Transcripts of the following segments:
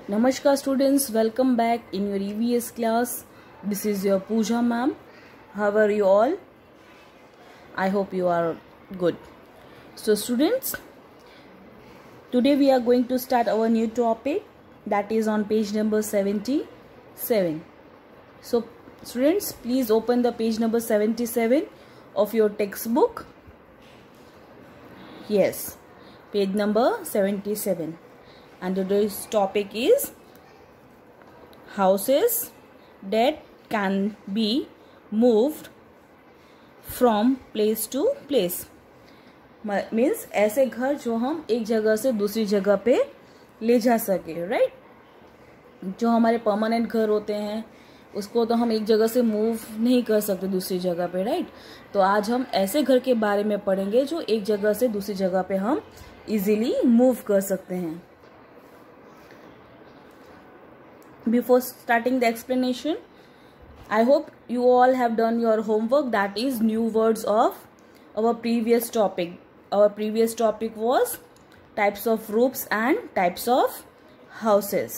Namaskar students, welcome back in your EVS class. This is your Pooja ma'am. How are you all? I hope you are good. So students, today we are going to start our new topic that is on page number 77. So students, please open the page number 77 of your textbook. Yes, page number 77. And today's topic is houses that can be moved from place to place. Means ऐसे घर जो हम एक जगह से दूसरी जगह पे ले जा सके, राइट? जो हमारे परमानेंट घर होते हैं उसको तो हम एक जगह से मूव नहीं कर सकते दूसरी जगह पे, राइट? तो आज हम ऐसे घर के बारे में पढ़ेंगे जो एक जगह से दूसरी जगह पे हम इजीली मूव कर सकते हैं. Before starting the explanation, I hope you all have done your homework, that is new words of our previous topic. Our previous topic was types of roofs and types of houses.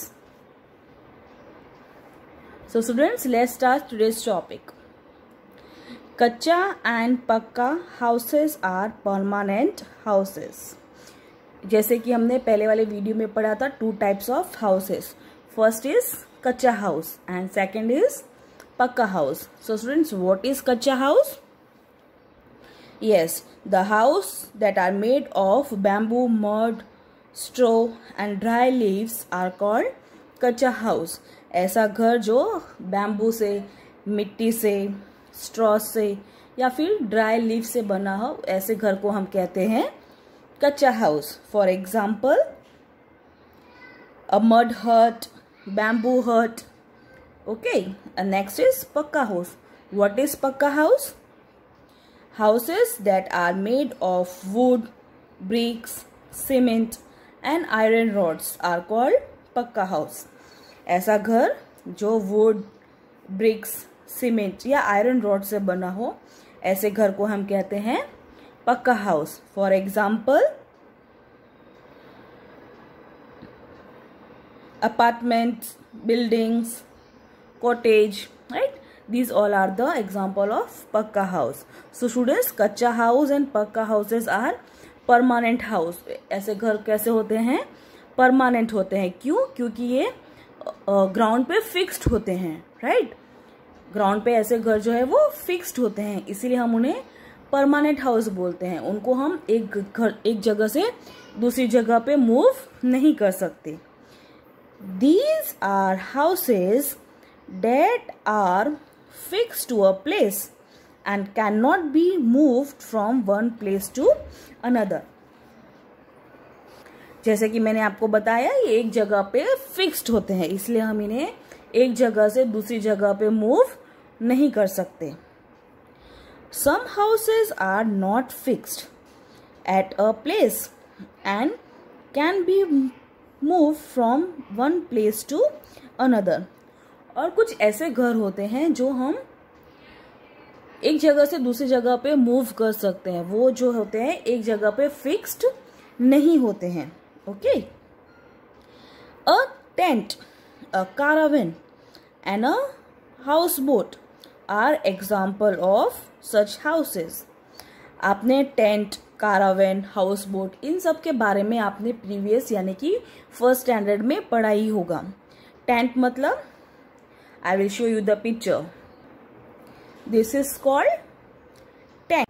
So students, let's start today's topic. Kacha and pakka houses are permanent houses. जैसे कि हमने पहले वाले video में पढ़ा था, two types of houses. First is kacha house and second is pakka house. So students, what is kacha house? Yes, the house that are made of bamboo, mud, straw and dry leaves are called kacha house. ऐसा घर जो bamboo से, मिट्टी से, straw से या फिर dry leaf से बना हो, ऐसे घर को हम कहते हैं kachcha house. For example, a mud hut, bamboo hut. Okay, and next is pakka house. What is pakka house? Houses that are made of wood, bricks, cement and iron rods are called pakka house. ऐसा घर जो wood, bricks, cement या iron rod से बना हो, ऐसे घर को हम कहते हैं pakka house. For example, apartments, buildings, cottage, right? These all are the example of pakka house. So students, kacha house and pakka houses are permanent house. ऐसे घर कैसे होते हैं? परमानेंट होते हैं. क्यों? क्योंकि ये ग्राउंड पे फिक्स्ड होते हैं, राइट? ग्राउंड पे ऐसे घर जो है वो फिक्स्ड होते हैं, इसीलिए हम उन्हें परमानेंट हाउस बोलते हैं. उनको हम एक जगह से दूसरी जगह पे मूव नहीं कर सकते. These are houses that are fixed to a place and cannot be moved from one place to another. जैसे कि मैंने आपको बताया, ये एक जगह पे फिक्स्ड होते हैं, इसलिए हम इन्हें एक जगह से दूसरी जगह पे मूव नहीं कर सकते. Some houses are not fixed at a place and can be move from one place to another. और कुछ ऐसे घर होते हैं जो हम एक जगह से दूसरी जगह पे मूव कर सकते हैं. वो जो होते हैं एक जगह पे फिक्स्ड नहीं होते हैं. Okay, a tent, a caravan and a house boat are example of such houses. आपने टेंट, कारावेन, हाउस बोट, इन सब के बारे में आपने प्रीवियस यानी कि फर्स्ट स्टैंडर्ड में पढ़ा ही होगा. टेंट मतलब, I will show you the picture. This is called tent.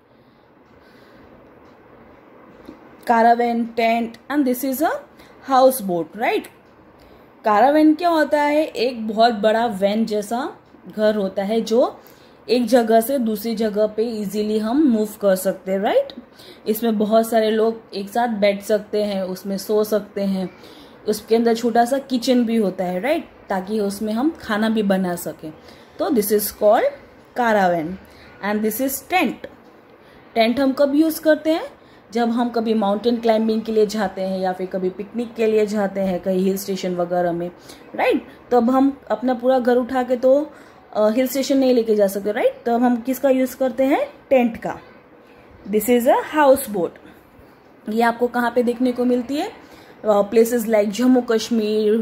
Caravan, tent and this is a house boat, right? Caravan क्या होता है? एक बहुत बड़ा वैन जैसा घर होता है जो एक जगह से दूसरी जगह पे इजीली हम मूव कर सकते हैं, राइट? इसमें बहुत सारे लोग एक साथ बैठ सकते हैं, उसमें सो सकते हैं. उसके अंदर छोटा सा किचन भी होता है, राइट? ताकि उसमें हम खाना भी बना सकें. तो this is called caravan and this is tent. Tent हम कब यूज करते हैं? जब हम कभी माउंटेन क्लाइंबिंग के लिए जाते हैं या फिर कभी पिकनिक के लिए जाते हैं कहीं हिल स्टेशन वगैरह में, राइट? तब हम अपना पूरा घर उठा के तो हिल स्टेशन नहीं लेके जा सकते, राइट? तो हम किसका यूज करते हैं? टेंट का. This is a house boat. ये आपको कहाँ पे देखने को मिलती है? Places like Jammu Kashmir,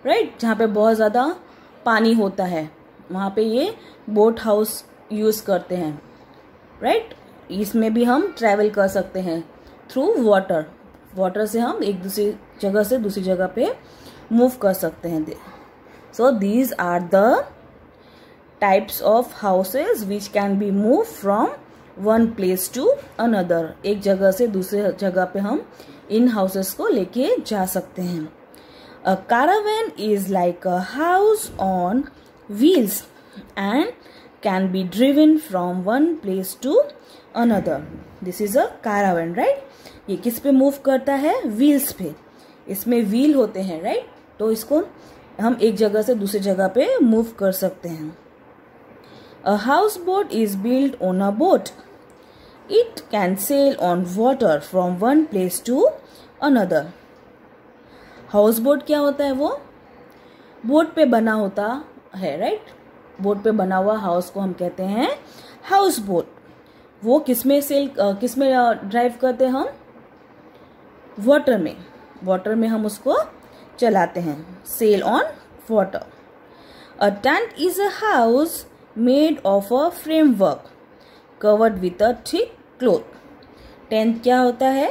right, जहाँ पे बहुत ज़्यादा पानी होता है वहाँ पे ये बोट हाउस यूज़ करते हैं, राइट। इसमें भी हम ट्रैवल कर सकते हैं थ्रू वाटर, वाटर से हम एक दूसरी जगह से दूसरी जगह पे मूव कर सकते हैं। So these are the types of houses which can be move from one place to another. एक जगह से दूसरे जगह पे हम इन हाउसेस को लेके जा सकते हैं। अ caravan is like a house on wheels and can be driven from one place to another. This is a caravan, right? ये किस पे मूव करता है? व्हील्स पे। इसमें व्हील होते हैं, राइट? तो इसको हम एक जगह से दूसरी जगह पे मूव कर सकते हैं। A houseboat is built on a boat. It can sail on water from one place to another. Houseboat क्या होता है? वो बोट पे बना होता है, राइट? बोट पे बना हुआ हाउस को हम कहते हैं हाउस बोट। वो किसमें ड्राइव करते हैं हम? वाटर में। वाटर में हम उसको चलाते हैं। Sail on water. A tent is a house made of a framework covered with a thick cloth. Tent क्या होता है?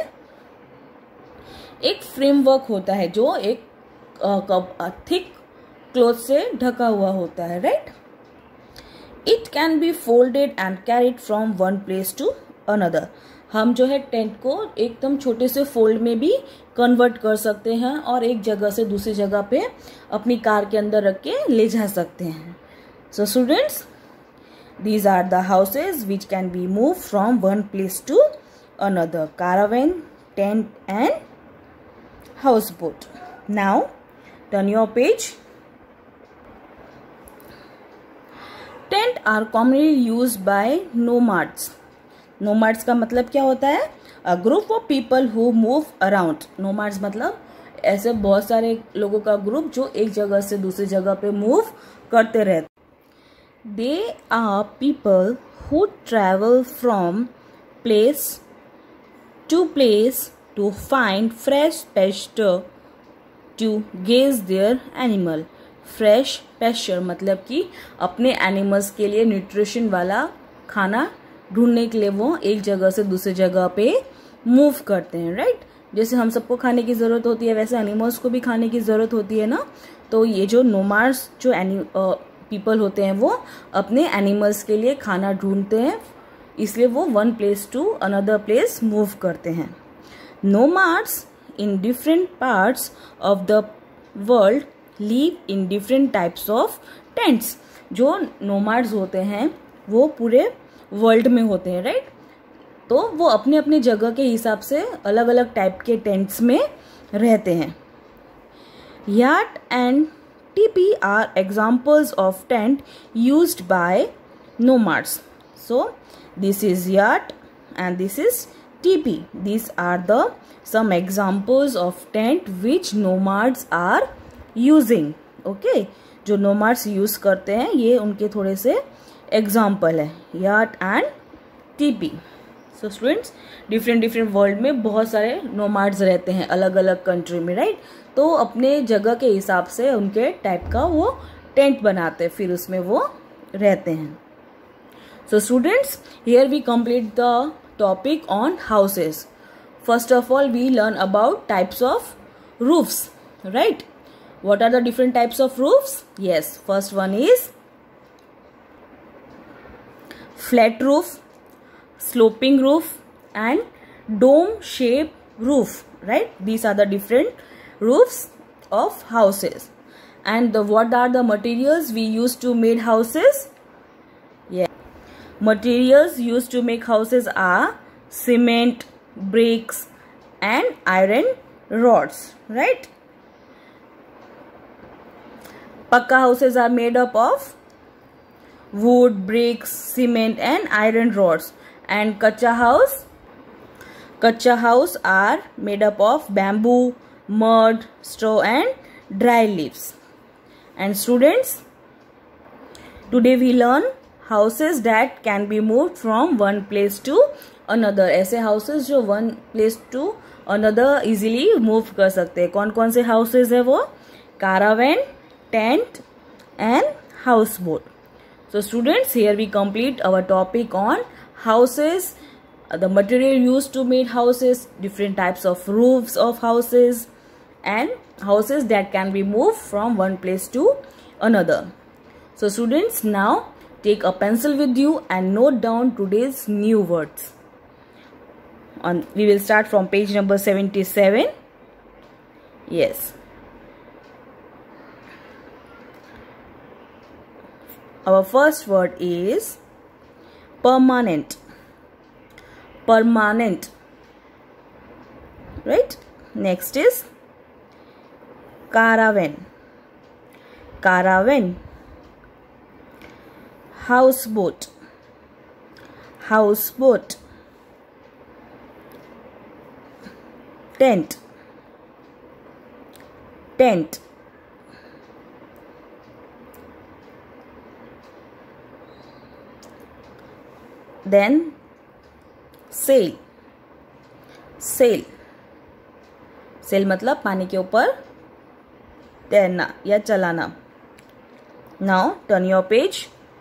एक फ्रेमवर्क होता है जो एक थिक क्लॉथ से ढका हुआ होता है, right? It can be folded and carried from one place to another. हम जो है टेंट को एकदम छोटे से फोल्ड में भी कन्वर्ट कर सकते हैं और एक जगह से दूसरी जगह पे अपनी कार के अंदर रख के ले जा सकते हैं। So students, these are the houses which can be moved from one place to another: caravan, tent and houseboat. Now turn your page. Tent are commonly used by nomads. Nomads का मतलब क्या होता है? A group of people who move around. Nomads मतलब ऐसे बहुत सारे लोगों का ग्रुप जो एक जगह से दूसरी जगह पे मूव करते रहते। They are people who travel from place to find fresh pasture to graze their animal. Fresh pasture मतलब कि अपने एनिमल्स के लिए न्यूट्रिशन वाला खाना ढूंढने के लिए वो एक जगह से दूसरी जगह पे मूव करते हैं, राइट? जैसे हम सबको खाने की ज़रूरत होती है वैसे एनिमल्स को भी खाने की ज़रूरत होती है ना। तो ये जो नोमाड्स जो पीपल होते हैं वो अपने एनिमल्स के लिए खाना ढूंढते हैं, इसलिए वो one place to another place move करते हैं। Nomads in different parts of the world live in different types of tents. जो नोमाड्स होते हैं वो पूरे वर्ल्ड में होते हैं, राइट? तो वो अपने अपने जगह के हिसाब से अलग अलग टाइप के टेंट्स में रहते हैं। Yurt and teepee are examples of tent used by nomads. So this is yurt and this is teepee. These are the some examples of tent which nomads are using. Okay, जो nomads use करते हैं ये उनके थोड़े से example है, yurt and teepee. So students, different world में बहुत सारे नोमाड्स रहते हैं अलग अलग कंट्री में, राइट? तो अपने जगह के हिसाब से उनके टाइप का वो टेंट बनाते हैं, फिर उसमें वो रहते हैं। So students, here we complete the topic on houses. First of all we learn about types of roofs, right? What are the different types of roofs? Yes, first one is flat roof, sloping roof and dome shaped roof, right? These are the different roofs of houses. And what are the materials we use to make houses? Yeah, materials used to make houses are cement, bricks and iron rods, right? Pakka houses are made up of wood, bricks, cement and iron rods. And kacha house are made up of bamboo, mud, straw and dry leaves. And students, today we learn houses that can be moved from one place to another. ऐसे houses जो one place to another easily move कर सकते हैं. कौन कौन से houses है वो? caravan, tent and houseboat. So students, here we complete our topic on houses, the material used to make houses, different types of roofs of houses, and houses that can be moved from one place to another. So students, now take a pencil with you and note down today's new words. We will start from page number 77. Yes. Our first word is permanent. Permanent. Right? Next is caravan. Caravan. Houseboat. Houseboat. Tent. Tent. Then sail. Sail. Sail मतलब पानी के ऊपर तैरना या चलाना. Now turn your page.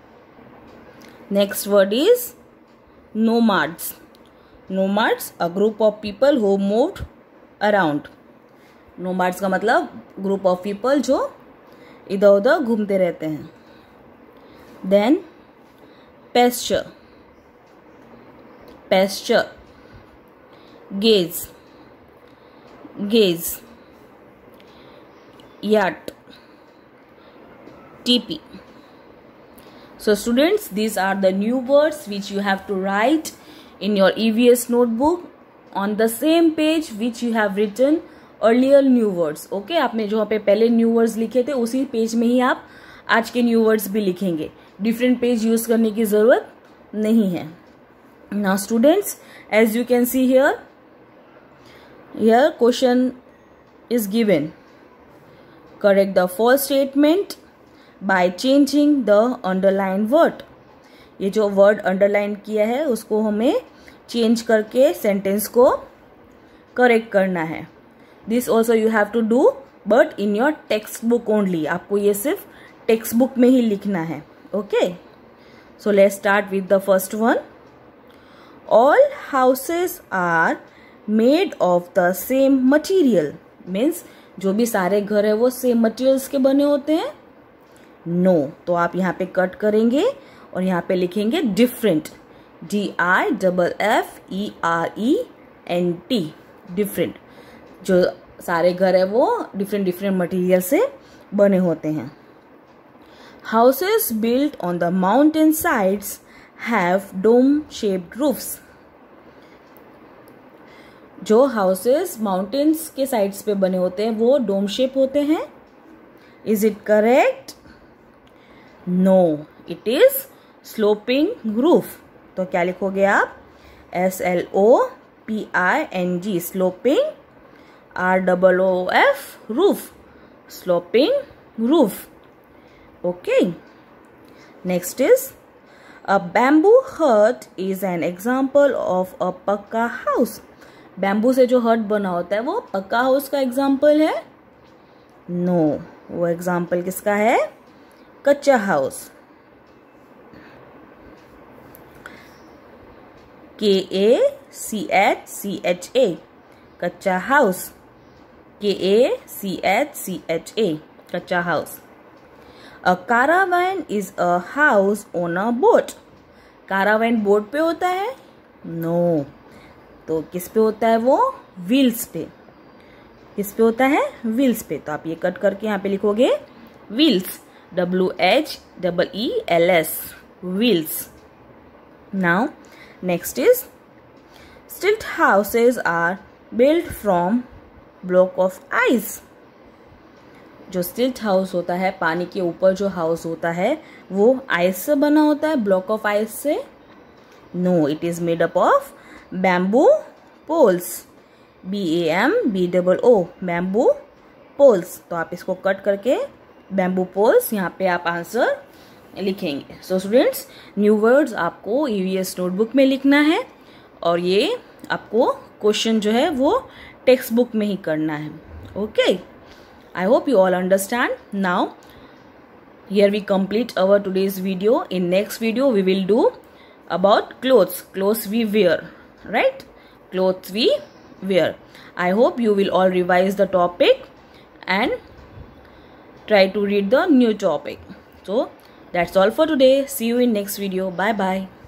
Next word is nomads. Nomads, a group of people who moved around. Nomads का मतलब group of people जो इधर उधर घूमते रहते हैं. Then pasture. Pasture. Gaze. Gaze. Yacht. Teepee. So students, these are the new words which you have to write in your EVS notebook on the same page which you have written earlier new words. Okay, आपने जो पे पहले new words लिखे थे उसी page में ही आप आज के new words भी लिखेंगे. Different page use करने की जरूरत नहीं है. Now students, as you can see here question is given. Correct the false statement by changing the underlined word. ये जो word underline किया है उसको हमें change करके sentence को correct करना है. This also you have to do but in your textbook only. आपको ये सिर्फ textbook में ही लिखना है. Okay. So let's start with the first one. All houses are made of the same material. Means जो भी सारे घर है वो same materials के बने होते हैं. No. तो आप यहाँ पे कट करेंगे और यहाँ पे लिखेंगे different. DIFFERENT. Different. जो सारे घर है वो different material से बने होते हैं. Houses built on the mountain sides have dome-shaped roofs. जो houses mountains के sides पे बने होते हैं वो dome shape होते हैं. Is it correct? No, it is sloping roof. तो क्या लिखोगे आप? SLOPING sloping. ROOF roof. Sloping roof. Okay. Next is a bamboo hut is an example of a pakka house. Bamboo से जो हट बना होता है वो पक्का हाउस का एग्जाम्पल है? नो, वो एग्जाम्पल किसका है? Kachcha house. KACHCHA kachcha house. KACHCHA kachcha house. A caravan is a house on a boat. caravan boat पे होता है? नो. तो किस पे होता है वो? व्हील्स पे. किस पे होता है? व्हील्स पे. तो आप ये कट करके यहाँ पे लिखोगे wheels. WHEELS wheels. Now next is stilt houses are built from block of ice. जो स्टिल्ट हाउस होता है पानी के ऊपर जो हाउस होता है वो आइस से बना होता है, ब्लॉक ऑफ आइस से. No, it is made up of bamboo poles. BAMBOO bamboo poles. तो आप इसको कट करके बैम्बू पोल्स यहाँ पे आप आंसर लिखेंगे. सो स्टूडेंट्स, न्यू वर्ड्स आपको EVS नोटबुक में लिखना है और ये आपको क्वेश्चन जो है वो टेक्स्ट बुक में ही करना है. Okay. I hope you all understand. Now here we complete our today's video. In next video we will do about clothes we wear, right? Clothes we wear. I hope you will all revise the topic and try to read the new topic. So that's all for today. See you in next video. Bye bye.